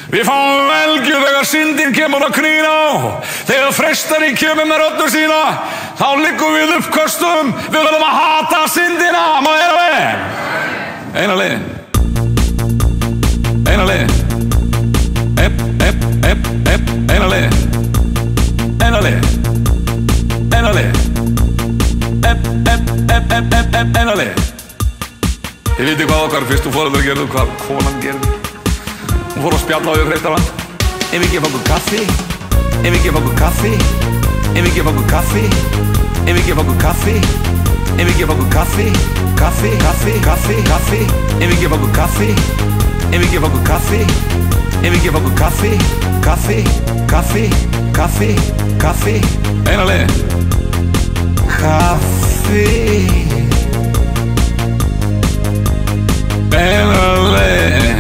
Við fáum velgju þegar syndin kemur að knýna á. Þegar freistari kemur með röddu sína, þá liggum við uppköstum. Við verðum að hata syndina. Má ég vera með? Eina leiðin. Eina leiðin. Eina leiðin. Eina leiðin. Eina leiðin. Eina leiðin. Þið vitið hvað okkar fyrstu foreldrar gerðu, hvað konan gerði. Hún fór að spjalla á því þreytara. Ef ekki fá okkur kaffi. Ef ekki fá okkur kaffi. Ef ekki fá okkur kaffi. Ef ekki fá okkur kaffi. Ef ekki fá okkur kaffi. Kaffi, kaffi, kaffi, kaffi. Ef ekki fá okkur kaffi. Ef ekki fá okkur kaffi. Ef ekki fá okkur kaffi. Kaffi, kaffi, kaffi, kaffi. Eina leiðin. Kaffi. Eina leiðin.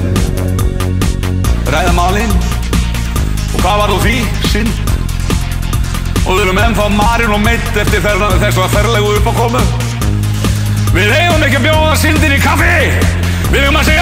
Ræða málin. Og hvað var þú því? Synd. Og við erum ennþá marin og meitt eftir þessa ferlegu uppákomu. Við eigum ekki að bjóða syndin í kaffi. Við eigum að segja